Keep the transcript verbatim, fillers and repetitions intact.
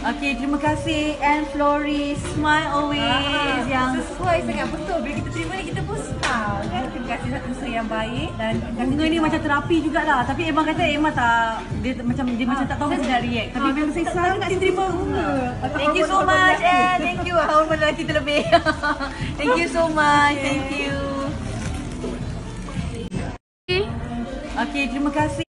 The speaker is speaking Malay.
Okay, terima kasih and Floris, smile always. Ah, yang sesuai sangat betul. Bila kita terima ni kita pun smile kan. Terima kasih satu usaha yang baik dan bunga ni macam terapi jugalah. Tapi Emma kata Emma tak, dia macam dia macam tak tahu macam nak react. Tapi memang saya selalu nak terima bunga. Thank you so much and thank you. Hormat lelaki terlebih. Thank you so much. Thank you. Okay, terima kasih.